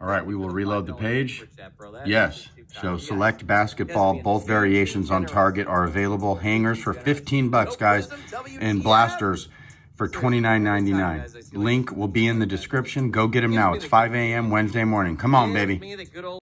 All right, we will reload the page. Yes, so select basketball. Both variations on Target are available. Hangers for 15 bucks, guys, and blasters for $29.99. Link will be in the description. Go get them now. It's 5 a.m. Wednesday morning. Come on, baby.